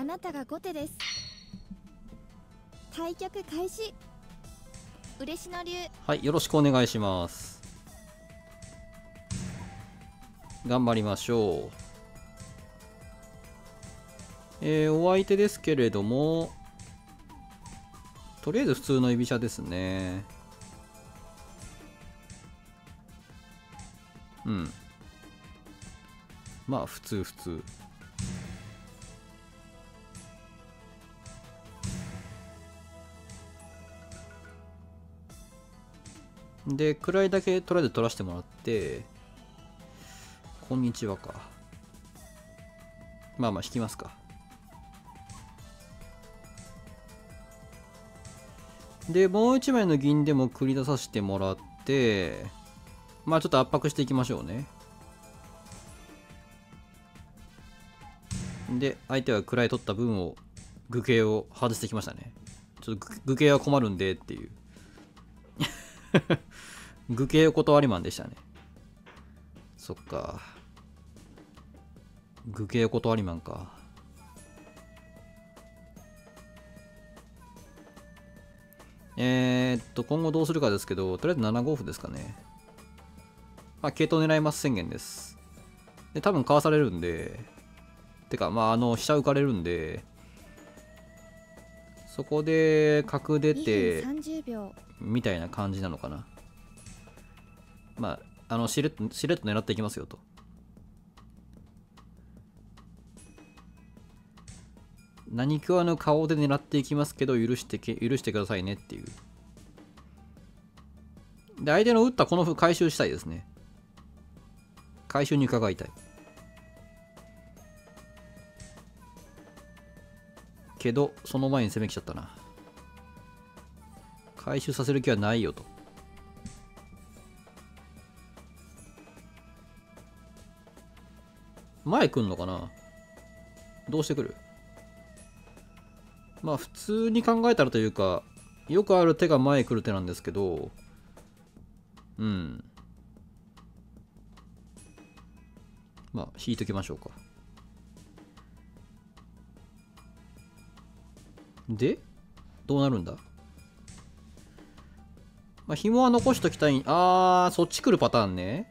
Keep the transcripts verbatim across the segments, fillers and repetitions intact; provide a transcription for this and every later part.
あなたが後手です。対局開始。嬉野流。 はい、よろしくお願いします。頑張りましょう。えー、お相手ですけれども、とりあえず普通の居飛車ですね。うん。まあ、普通普通。で、位だけとりあえず取らせてもらって、こんにちはか。まあまあ、引きますか。で、もう一枚の銀でも繰り出させてもらって、まあちょっと圧迫していきましょうね。で、相手は位取った分を、愚形を外してきましたね。ちょっと愚形は困るんでっていう。愚形お断りマンでしたね。そっか。愚形お断りマンか。えー、っと、今後どうするかですけど、とりあえずななごう歩ですかね。まあ、桂頭狙います宣言です。で、多分かわされるんで、てか、まあ、あの、飛車浮かれるんで、そこで角出て、みたいな感じなのかな。まあ、あの、しれっと、しれっと狙っていきますよと。何食わぬ顔で狙っていきますけど、許してけ、許してくださいねっていう。で、相手の打ったこの歩回収したいですね。回収に伺いたい。けど、その前に攻めきちゃったな。回収させる気はないよと。前来んのかな。どうしてくる。まあ普通に考えたらというか、よくある手が前来る手なんですけど、うん。まあ引いときましょうか。で、どうなるんだ。まあ紐は残しときたい。あー、そっち来るパターンね。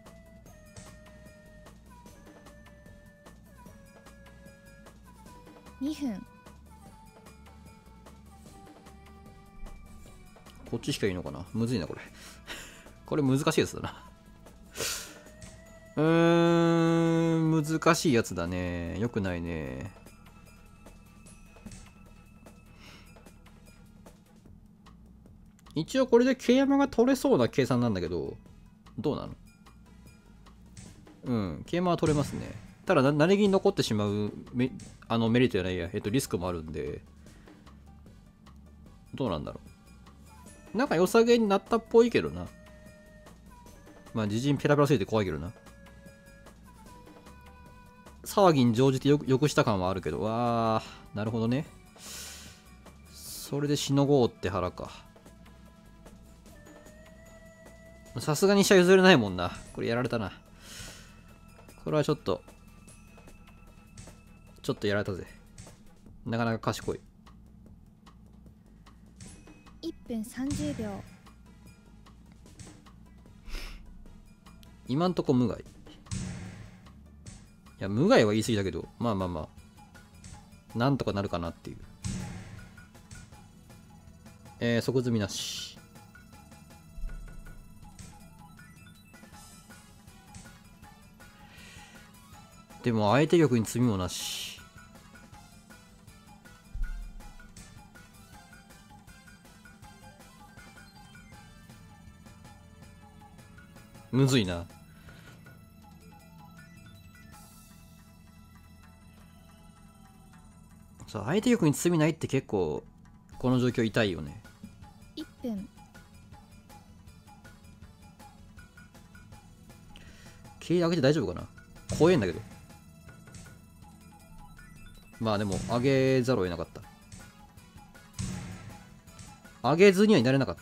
にふん。 こっちしかいいのかな。むずいなこれ。これ難しいやつだな。うーん、難しいやつだね。よくないね。一応これで桂馬が取れそうな計算なんだけど、どうなの。うん、桂馬は取れますね。ただ、成銀残ってしまうメあのメリットじゃないや、えっと、リスクもあるんで、どうなんだろう。なんか良さげになったっぽいけどな。まあ、自陣ペラペラすぎて怖いけどな。騒ぎに乗じてよくよくした感はあるけど、わー、なるほどね。それでしのごうって腹か。さすがに飛車譲れないもんな。これやられたな。これはちょっと、ちょっとやられたぜ。なかなか賢い。 いっぷんさんじゅうびょう。 今んとこ無害。いや、無害は言い過ぎだけど、まあまあまあ。なんとかなるかなっていう。えー、即詰みなし。でも相手玉に詰みもなし。むずいな。そう、相手玉に詰みないって結構この状況痛いよね。 いっぷん。 桂上げて大丈夫かな。怖えんだけど。まあでも上げざるを得なかった。上げずにはいられなかった。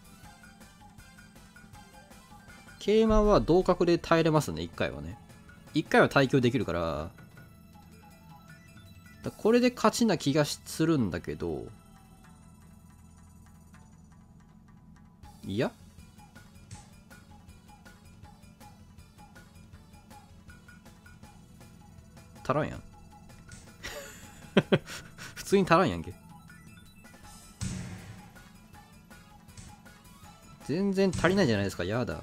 桂馬は同角で耐えれますね、いっかいはね。 いっかいは耐久できるから、だこれで勝ちな気がするんだけど、いや足らんやん普通に足らんやんけ。全然足りないじゃないですか。やだ。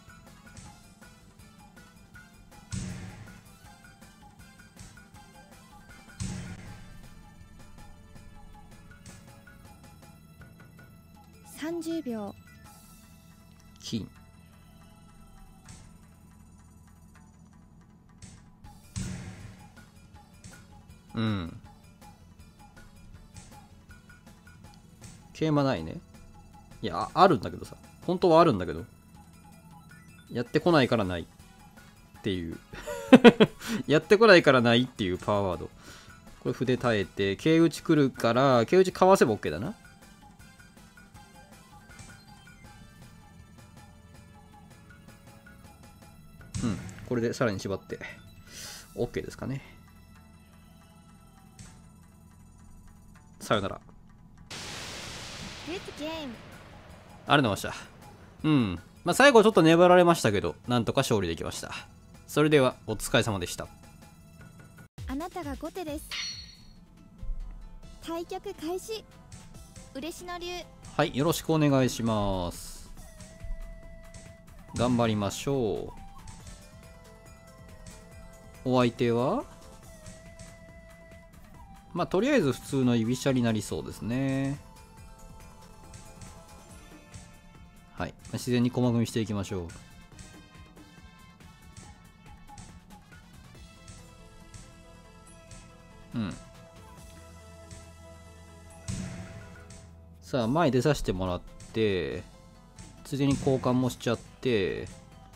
さんじゅうびょう。 金。うん。桂馬ないね。いや、あるんだけどさ。本当はあるんだけど。やってこないからない。っていう。やってこないからないっていうパワーワード。これ筆耐えて、桂打ち来るから、桂打ちかわせば OK だな。うん。これでさらに縛って、OK ですかね。さよなら。 Good game。 ありがとうございました。うん。まあ、最後ちょっと粘られましたけど、なんとか勝利できました。それでは、お疲れ様でした。 あなたが後手です。対局開始。嬉野流。 はい、よろしくお願いします。頑張りましょう。お相手はまあ、とりあえず普通の居飛車になりそうですね。はい。自然に駒組みしていきましょう。うん。さあ、前出させてもらって、ついでに交換もしちゃって、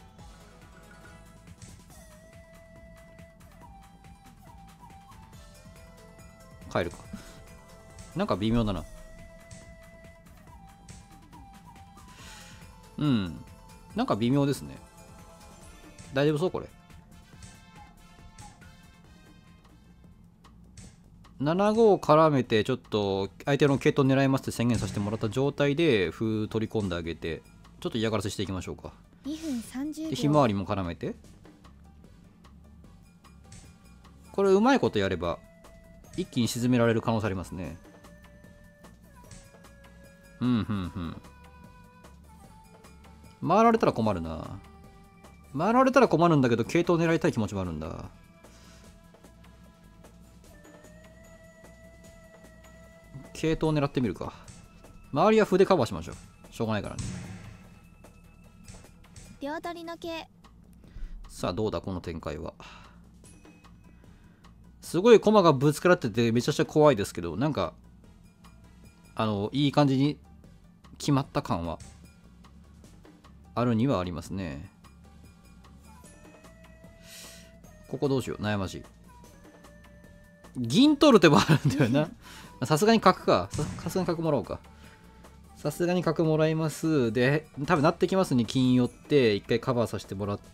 帰るか。なんか微妙だな。うん。なんか微妙ですね。大丈夫そうこれ。ななごを絡めてちょっと相手の桂頭狙いますって宣言させてもらった状態で歩取り込んであげて、ちょっと嫌がらせしていきましょうか。 にふんさんじゅうびょう。 でひまわりも絡めて、これうまいことやれば一気に沈められる可能性ありますね。うんうんうん。回られたら困るな。回られたら困るんだけど、桂頭狙いたい気持ちもあるんだ。桂頭狙ってみるか。周りは歩でカバーしましょう。しょうがないからね。 両取りの桂。 さあどうだこの展開は。すごい駒がぶつからっててめちゃくちゃ怖いですけど、なんかあのいい感じに決まった感はあるにはありますね。ここどうしよう、悩ましい。銀取る手もあるんだよな。さすがに角か。さすがに角もらおうか。さすがに角もらいます。で、多分なってきますに金寄って、一回カバーさせてもらって、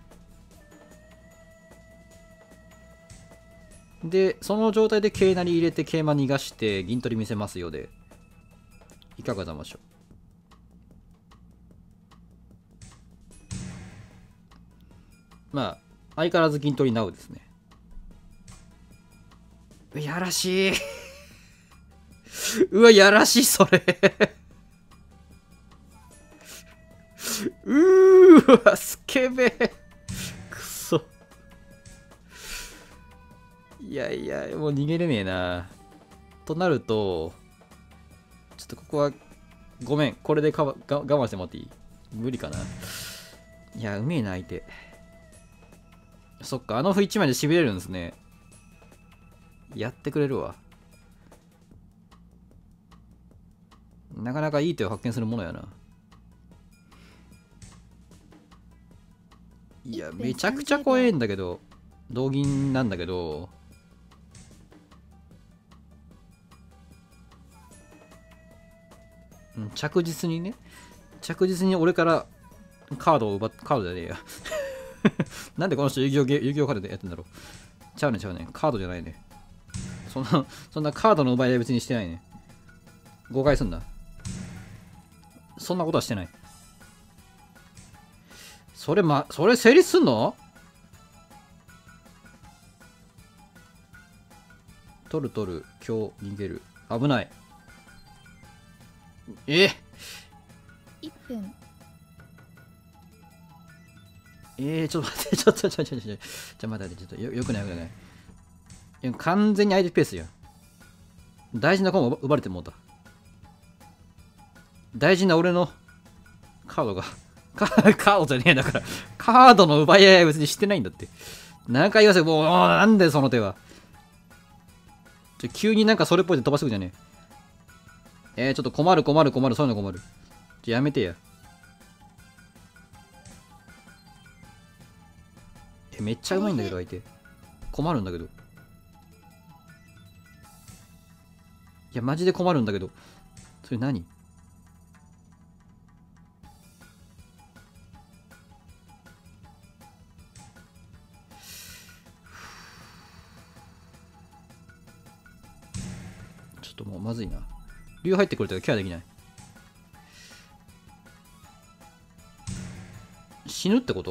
で、その状態で桂成り入れて桂馬逃がして銀取り見せますよで、いかがざましょう。まあ、相変わらず銀取りなうですね。やらしい。うわ、やらしい、それ。うーわ、スケベ。くそ。いやいや、もう逃げれねえな。となると、ちょっとここは、ごめん、これでかわが我慢してもらっていい？無理かな。いや、うめえな、相手。そっか、あの歩いちまいで痺れるんですね。やってくれるわ。なかなかいい手を発見するものやな。いや、めちゃくちゃ怖えんだけど、同銀なんだけど、うん、着実にね、着実に俺からカードを奪っ、カードじゃねえや。 なんでこの人遊戯王ゲ、遊戯王カードでやってんだろう。ちゃうねちゃうね。カードじゃないね。そんな、そんなカードの奪い合い別にしてないね。誤解すんな。そんなことはしてない。それま、それ成立すんの？取る取る、今日逃げる。危ない。えいっぷん。 えー、ちょっと待って、ちょっと、ちょっと、ちょっと、ちょっと、ちょっと待って、ちょっと、よ、よくない、よくない。いや、完全に相手ペースやん。大事なコマ奪われてもうた。大事な俺のカードが、カカードじゃねえんだから、カードの奪い合いは別にしてないんだって。何回言わせ、もう、なんでその手は。ちょ、急になんかそれっぽいで飛ばしてくじゃねえ。えー、ちょっと困る困る困る、そういうの困る。ちょ、やめてや。え、めっちゃうまいんだけど、相手。困るんだけど。いや、マジで困るんだけど。それ何？ちょっともうまずいな。竜入ってくれたらケアできない。死ぬってこと？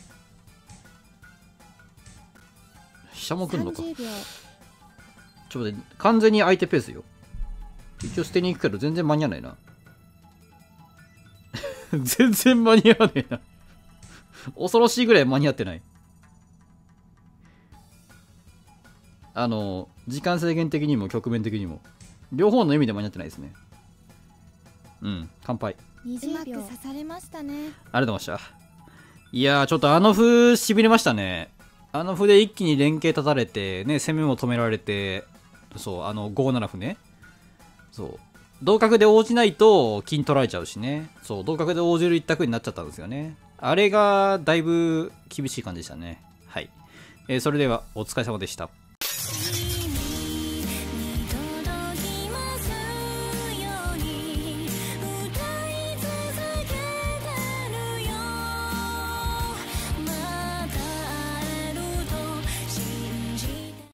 飛車も来んのか。 さんじゅうびょう。 ちょっと待って、完全に相手ペースよ。一応捨てに行くけど全然間に合わないな。全然間に合わねえな。恐ろしいぐらい間に合ってない。あの、時間制限的にも局面的にも、両方の意味で間に合ってないですね。うん、乾杯。 にじゅうびょう。うまく刺されましたね。 ありがとうございました。いやー、ちょっとあの歩しびれましたね。あの歩で一気に連携立たれて、ね、攻めも止められて、そう、あのごなな歩ね。そう。同角で応じないと金取られちゃうしね。そう、同角で応じる一択になっちゃったんですよね。あれがだいぶ厳しい感じでしたね。はい。えー、それではお疲れ様でした。